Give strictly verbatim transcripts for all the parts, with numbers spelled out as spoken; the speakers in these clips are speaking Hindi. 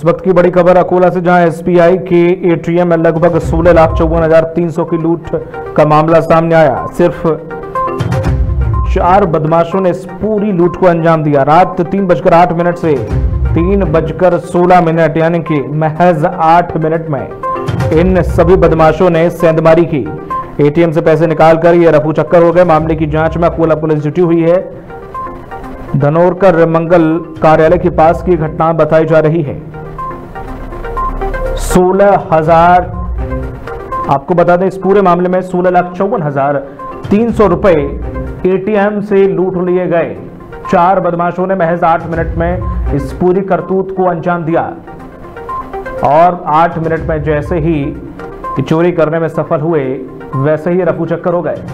वक्त की बड़ी खबर अकोला से, जहां एसबीआई के एटीएम में लगभग सोलह लाख चौवन हजार तीन सौ की लूट का मामला सामने आया। सिर्फ चार बदमाशों ने इस पूरी लूट को अंजाम दिया। रात तीन बजकर आठ मिनट से तीन बजकर सोलह मिनट यानी कि महज आठ मिनट में इन सभी बदमाशों ने सेंधमारी की। एटीएम से पैसे निकालकर ये रफू चक्कर हो गए। मामले की जांच में अकोला पुलिस जुटी हुई है। धनोरकर मंगल कार्यालय के पास की घटना बताई जा रही है। सोलह हजार आपको बता दें, इस पूरे मामले में सोलह लाख चौवन हजार तीन सौ रुपए एटीएम से लूट लिए गए। चार बदमाशों ने महज आठ मिनट में इस पूरी करतूत को अंजाम दिया और आठ मिनट में जैसे ही चोरी करने में सफल हुए वैसे ही रफू चक्कर हो गए।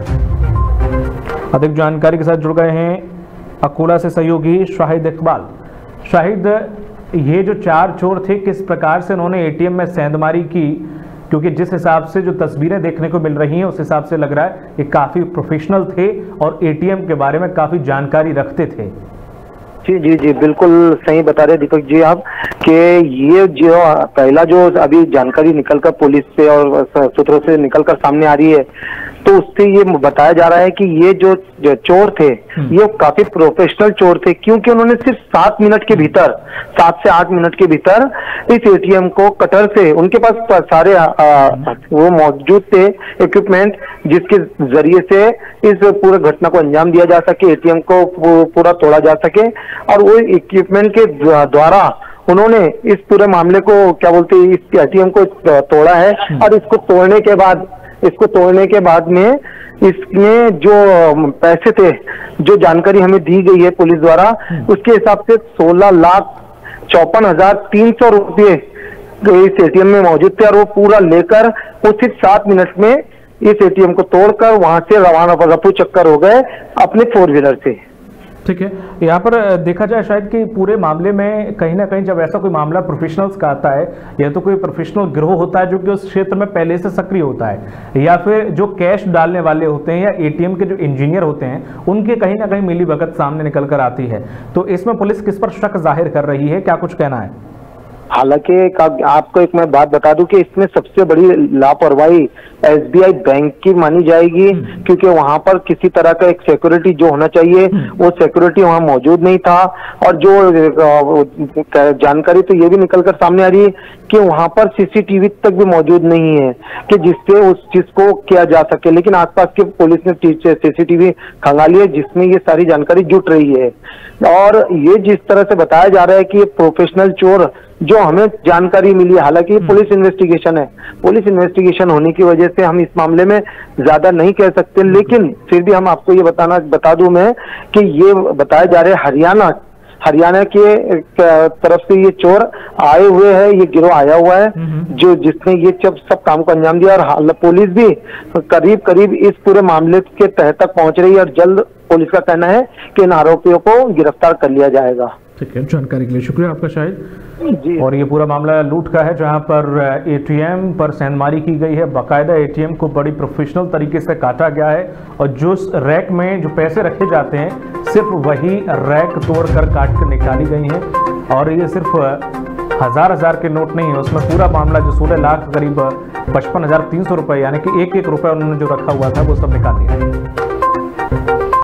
अधिक जानकारी के साथ जुड़ गए हैं अकोला से सहयोगी शाहिद इकबाल। शाहिद, ये जो चार चोर थे, किस प्रकार से उन्होंने एटीएम में सेंधमारी की? क्योंकि जिस हिसाब से जो तस्वीरें देखने को मिल रही हैं उस हिसाब से लग रहा है ये काफी प्रोफेशनल थे और एटीएम के बारे में काफी जानकारी रखते थे। जी जी जी बिल्कुल सही बता रहे दीपक जी आप कि ये जो पहला जो अभी जानकारी निकलकर पुलिस से और सूत्रों से निकलकर सामने आ रही है, तो उससे ये बताया जा रहा है कि ये जो, जो चोर थे ये काफी प्रोफेशनल चोर थे, क्योंकि उन्होंने सिर्फ सात मिनट के भीतर सात से आठ मिनट के भीतर इस एटीएम को कटर से, उनके पास सारे आ, वो मौजूद थे इक्विपमेंट जिसके जरिए से इस पूरे घटना को अंजाम दिया जा सके, एटीएम को पूरा तोड़ा जा सके। और वो इक्विपमेंट के द्वारा उन्होंने इस पूरे मामले को क्या बोलते हैं इस एटीएम को तोड़ा है। और इसको तोड़ने के बाद इसको तोड़ने के बाद में इसमें जो पैसे थे, जो जानकारी हमें दी गई है पुलिस द्वारा, उसके हिसाब से सोलह लाख चौपन हजार तीन सौ रुपये इस एटीएम में मौजूद थे और वो पूरा लेकर वो सिर्फ सात मिनट में इस एटीएम को तोड़कर वहां से रवाना रफू चक्कर हो गए अपने फोर व्हीलर से। ठीक है, यहाँ पर देखा जाए शायद कि पूरे मामले में कहीं ना कहीं जब ऐसा कोई मामला प्रोफेशनल्स का आता है, या तो कोई प्रोफेशनल गिरोह होता है जो कि उस क्षेत्र में पहले से सक्रिय होता है, या फिर जो कैश डालने वाले होते हैं या एटीएम के जो इंजीनियर होते हैं उनके कहीं ना कहीं मिली भगत सामने निकल कर आती है। तो इसमें पुलिस किस पर शक जाहिर कर रही है, क्या कुछ कहना है? हालांकि आपको एक मैं बात बता दूं कि इसमें सबसे बड़ी लापरवाही एसबीआई बैंक की मानी जाएगी, क्योंकि वहां पर किसी तरह का एक सिक्योरिटी जो होना चाहिए वो सिक्योरिटी वहां मौजूद नहीं था। और जो जानकारी तो ये भी निकलकर सामने आ रही है कि वहां पर सीसीटीवी तक भी मौजूद नहीं है कि जिससे उस चीज को किया जा सके। लेकिन आसपास के पुलिस ने सीसीटीवी खंगाली है जिसमें ये सारी जानकारी जुट रही है। और ये जिस तरह से बताया जा रहा है कि ये प्रोफेशनल चोर जो हमें जानकारी मिली, हालांकि पुलिस इन्वेस्टिगेशन है, पुलिस इन्वेस्टिगेशन होने की वजह से हम इस मामले में ज्यादा नहीं कह सकते, लेकिन फिर भी हम आपको ये बताना बता दूं मैं कि ये बताया जा रहा है हरियाणा हरियाणा के तरफ से ये चोर आए हुए हैं, ये गिरोह आया हुआ है जो जिसने ये जब सब काम को अंजाम दिया। और पुलिस भी करीब करीब इस पूरे मामले के तह तक पहुंच रही है और जल्द पुलिस का कहना है कि इन आरोपियों को गिरफ्तार कर लिया जाएगा। ठीक है, जानकारी के लिए शुक्रिया आपका शाहिद जी। और ये पूरा मामला लूट का है, जहां पर एटीएम पर सेंधमारी की गई है। बाकायदा एटीएम को बड़ी प्रोफेशनल तरीके से काटा गया है और जो रैक में जो पैसे रखे जाते हैं सिर्फ वही रैक तोड़कर काट कर निकाली गई हैं। और ये सिर्फ हजार हजार के नोट नहीं है, उसमें पूरा मामला जो सोलह लाख करीब पचपन हजार तीन सौ रुपये यानी कि एक एक रुपये उन्होंने जो रखा हुआ था वो सब निकाल दिया।